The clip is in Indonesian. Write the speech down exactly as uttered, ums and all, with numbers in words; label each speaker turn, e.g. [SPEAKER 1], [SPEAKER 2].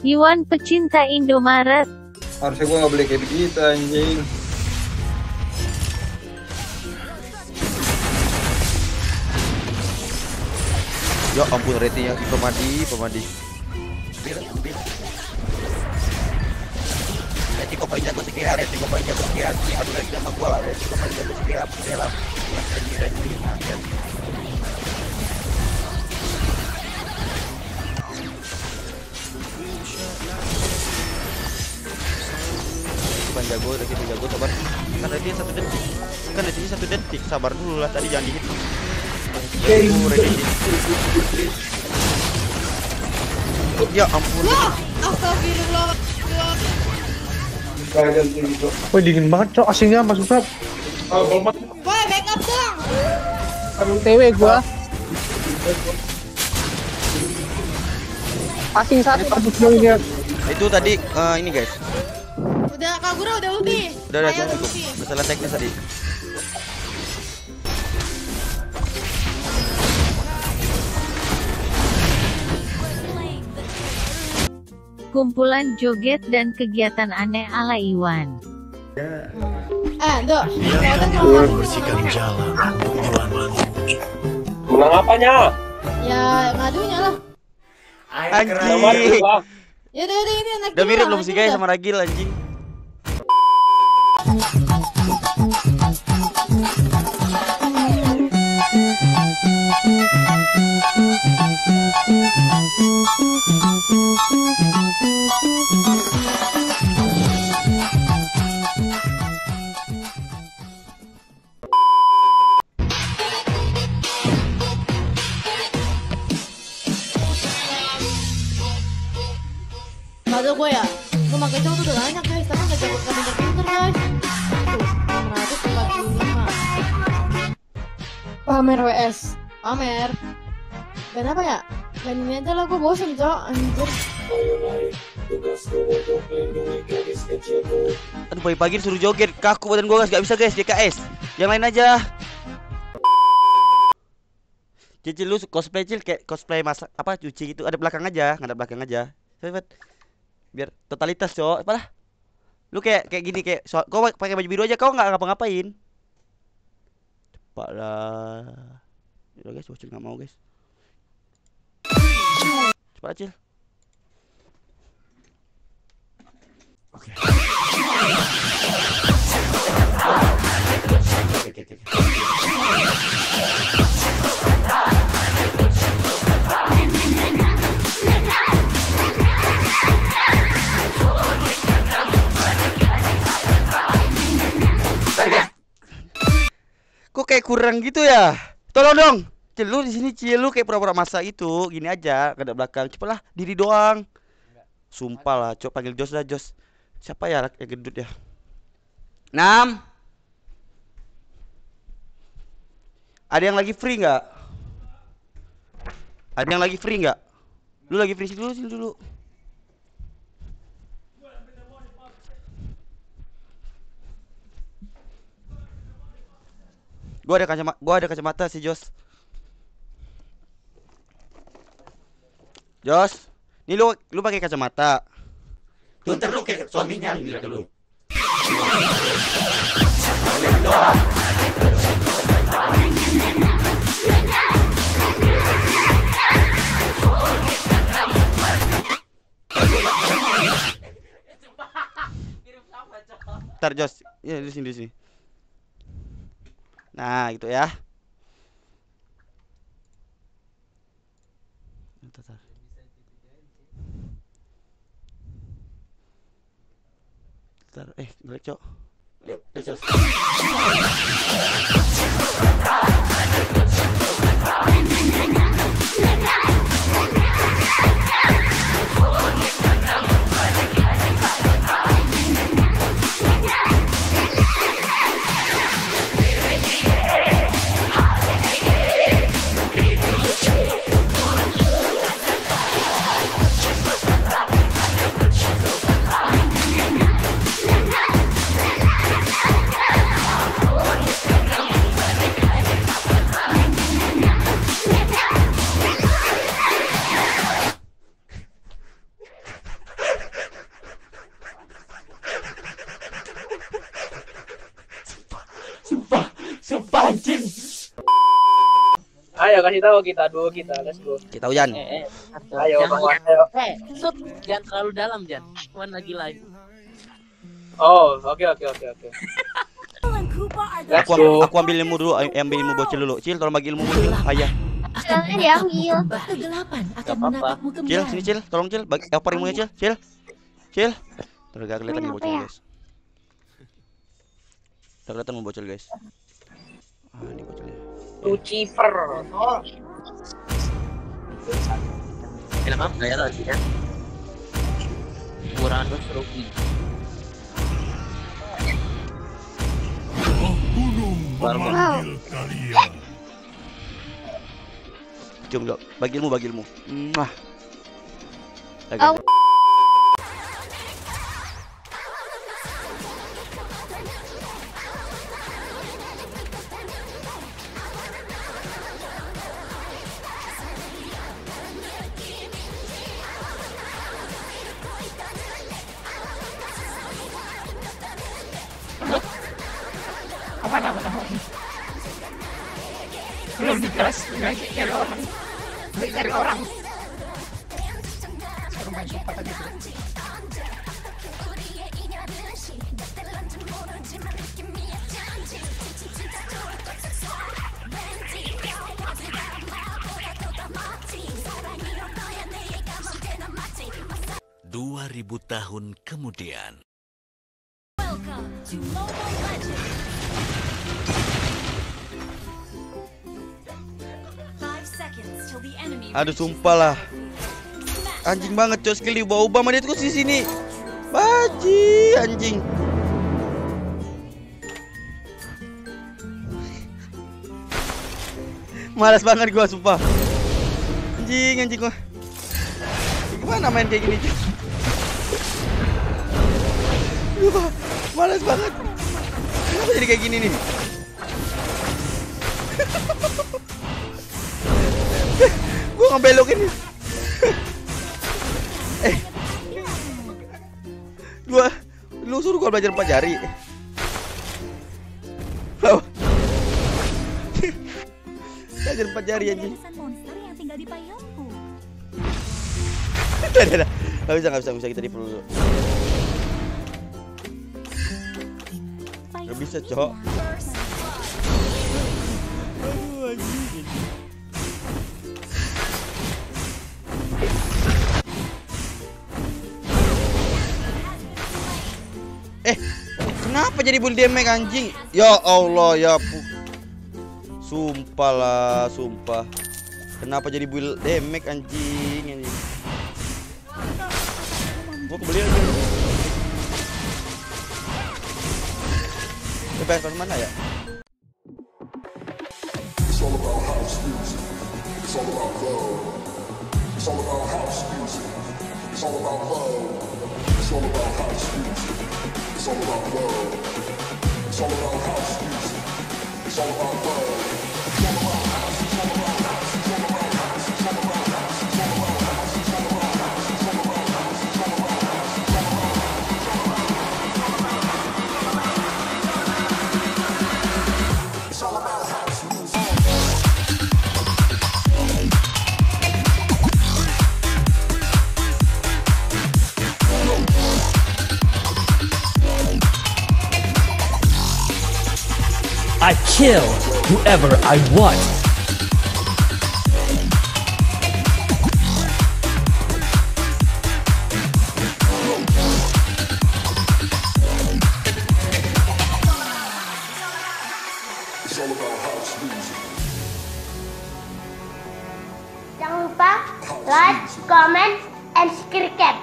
[SPEAKER 1] Iwan pecinta Indomaret.
[SPEAKER 2] Harusnya gua nggak boleh kayak begitu anjing.
[SPEAKER 3] Ya ampun ratingnya pemandi pemandi. Bukan jago lagi jago sabar. Kan ratingnya satu detik. Kan ratingnya satu detik. Sabar dulu lah tadi jangan dihit. Ya ampun.
[SPEAKER 4] Astagfirullah.
[SPEAKER 5] Woi dingin banget cok aslinya Mas Ustaz.
[SPEAKER 4] Woi backup dong.
[SPEAKER 5] Aduh T W gua. Asing satu lihat.
[SPEAKER 3] Itu tadi uh, ini guys.
[SPEAKER 4] Udah Kagura udah ulti.
[SPEAKER 3] Udah udah
[SPEAKER 4] Ayo,
[SPEAKER 3] cukup.
[SPEAKER 4] ulti.
[SPEAKER 3] Masalah teknis tadi.
[SPEAKER 1] Kumpulan joget dan kegiatan aneh ala Iwan.
[SPEAKER 4] Eh, Dok.
[SPEAKER 6] Bersihkan jalan
[SPEAKER 7] Menang apanya?
[SPEAKER 4] Ya, ngadunya lah.
[SPEAKER 3] Anjing.
[SPEAKER 4] Ya udah udah ini anak.
[SPEAKER 3] Udah mirip belum sih guys sama Ragil anjing.
[SPEAKER 4] Masa gue ya, gue pakai cowok tuh udah banyak guys, tapi nggak jago nggak pinter-pinter guys. Tuh, enam ratus empat puluh lima. Pamer W S, pamer. Kenapa ya? Dan ini aja lah gue bosen cowok, anjir.
[SPEAKER 3] Aduh pagi-pagi suruh joget, kaku badan gua guys, gak bisa guys, D K S. Yang lain aja. Cicil lu cosplay cil kayak cosplay masak apa cuci gitu, ada belakang aja, nggak ada belakang aja. Cepet. Biar totalitas cowok, apalah. Lu kayak kayak gini kayak so, kau pakai baju biru aja kau nggak ngapa-ngapain. Cepat lah. Udah guys, bocil nggak mau guys. Cepat Cil. Oke. Kok kayak kurang gitu ya? Tolong dong. Cil lu di sini Cil lu kayak pura-pura masak itu. Gini aja, ada belakang. Cepatlah, diri doang. Sumpah lah, cok panggil Jos dah Jos. Siapa ya yang gendut ya? Enam. Ada yang lagi free nggak? Ada yang lagi free nggak? Lu lagi free dulu sini dulu. Gua ada kacamata, gua ada kacamata si Jos. Jos, nih lu lu pakai kacamata.
[SPEAKER 6] Tuh ntar lu kayak suaminya lihat dulu.
[SPEAKER 3] Ntar Jos, ya di sini di sini. Nah, gitu ya. Ntar. Ntar, eh, balik, Cok.
[SPEAKER 7] ayo kasih tahu kita dulu kita, let's go.
[SPEAKER 3] Kita Ujan.
[SPEAKER 8] Eh, eh.
[SPEAKER 7] Ayo,
[SPEAKER 8] Jangan,
[SPEAKER 7] Bang Wan, ayo.
[SPEAKER 8] eh, Sud, jangan terlalu dalam, Jan. Wan lagi live.
[SPEAKER 7] Oh, oke oke oke oke. Let's
[SPEAKER 3] Aku,
[SPEAKER 7] go.
[SPEAKER 3] aku ambil ilmu dulu, ambil ilmu bocil dulu. Cil, tolong bagi ilmu Cil. Ayah.
[SPEAKER 1] Jangan diambil.
[SPEAKER 4] Kegelapan akan
[SPEAKER 8] Gak apa-apa.
[SPEAKER 4] menatapmu kembali.
[SPEAKER 3] Cil, sini Cil, tolong Cil, bagi apa ilmunya Cil? Cil. Cil. Tuh gak kelihatan nih
[SPEAKER 1] Main apa
[SPEAKER 3] bocil,
[SPEAKER 1] ya?
[SPEAKER 3] guys. Udah kelihatan mau bocil, guys. Ah, ini bocilnya.
[SPEAKER 7] Lucifer.
[SPEAKER 8] Enak apa? Gak ya tadi ya? Murahan terus rugi.
[SPEAKER 1] Wow.
[SPEAKER 3] Cium dulu, bagi ilmu, bagi ilmu. Mwah. Lagi.
[SPEAKER 1] Au.
[SPEAKER 6] Dua ribu tahun kemudian.
[SPEAKER 3] Aduh, sumpah lah. Anjing banget cok, skill diubah-ubah sama dia terus di sini. Baji, anjing. Malas banget gua sumpah. Anjing, anjing gua. Gimana main kayak gini, Cok? Duh, malas banget. Kenapa jadi kayak gini nih? Gua ngebelokin. Eh. Gua lu suruh gua belajar empat jari. Oh. Belajar empat jari anjing. Udah, udah, udah. Gak bisa, gak bisa, gak bisa, kita di perlu. Gak bisa, Cok. Aduh, anjing. Eh, kenapa jadi bull damage anjing? Ya Allah, ya pu. Sumpah lah, sumpah. Kenapa jadi bull damage anjing anjing? Gua kebeli aja. P S mana ya?
[SPEAKER 9] It's all about house music. It's all about love. It's all about house music. It's all about love. It's all about house music. It's all about love. It's all about house music. It's all about love. It's all about house. It's all about house. It's all about house. It's all about house. It's all about house. It's all about house. It's all about house. It's all about house. It's all about house music.
[SPEAKER 10] I kill whoever I want.
[SPEAKER 9] It's all about house music.
[SPEAKER 11] Jangan lupa like, comment, and subscribe.